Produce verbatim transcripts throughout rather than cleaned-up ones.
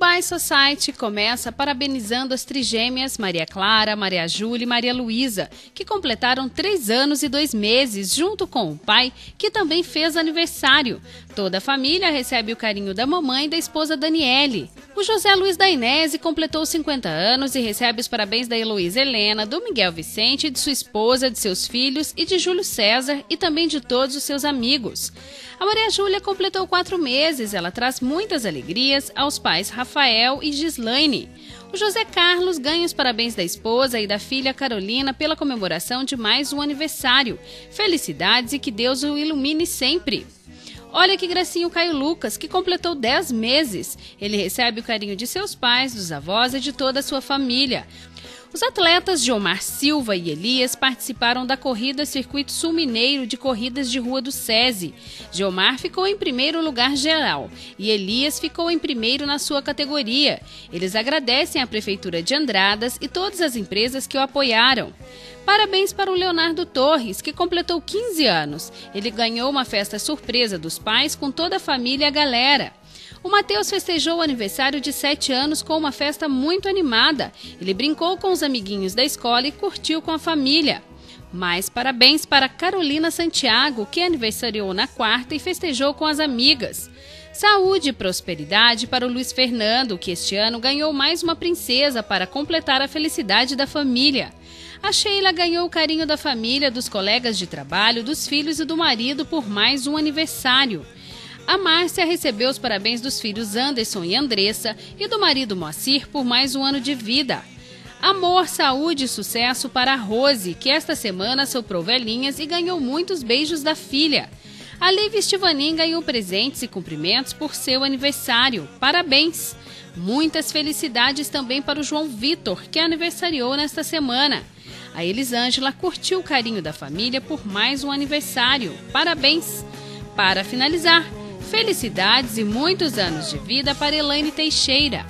Dubai Society começa parabenizando as trigêmeas Maria Clara, Maria Júlia e Maria Luísa, que completaram três anos e dois meses, junto com o pai, que também fez aniversário. Toda a família recebe o carinho da mamãe e da esposa Daniele. O José Luiz Dainese completou cinquenta anos e recebe os parabéns da Heloísa Helena, do Miguel Vicente, de sua esposa, de seus filhos e de Júlio César e também de todos os seus amigos. A Maria Júlia completou quatro meses, ela traz muitas alegrias aos pais Rafael e Gislaine. O José Carlos ganha os parabéns da esposa e da filha Carolina pela comemoração de mais um aniversário. Felicidades e que Deus o ilumine sempre. Olha que gracinho o Caio Lucas, que completou dez meses. Ele recebe o carinho de seus pais, dos avós e de toda a sua família. Os atletas Gilmar Silva e Elias participaram da corrida Circuito Sul Mineiro de Corridas de Rua do SESI. Gilmar ficou em primeiro lugar geral e Elias ficou em primeiro na sua categoria. Eles agradecem à Prefeitura de Andradas e todas as empresas que o apoiaram. Parabéns para o Leonardo Torres, que completou quinze anos. Ele ganhou uma festa surpresa dos pais com toda a família e a galera. O Matheus festejou o aniversário de sete anos com uma festa muito animada. Ele brincou com os amiguinhos da escola e curtiu com a família. Mais parabéns para Carolina Santiago, que aniversariou na quarta e festejou com as amigas. Saúde e prosperidade para o Luiz Fernando, que este ano ganhou mais uma princesa para completar a felicidade da família. A Sheila ganhou o carinho da família, dos colegas de trabalho, dos filhos e do marido por mais um aniversário. A Márcia recebeu os parabéns dos filhos Anderson e Andressa e do marido Moacir por mais um ano de vida. Amor, saúde e sucesso para a Rose, que esta semana soprou velhinhas e ganhou muitos beijos da filha. A Lívia Estivanin ganhou presentes e cumprimentos por seu aniversário. Parabéns! Muitas felicidades também para o João Vitor, que aniversariou nesta semana. A Elisângela curtiu o carinho da família por mais um aniversário. Parabéns! Para finalizar, felicidades e muitos anos de vida para Elaine Teixeira.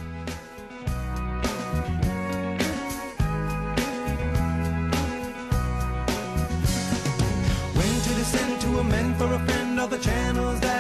When to descend to a man for a friend of the channels that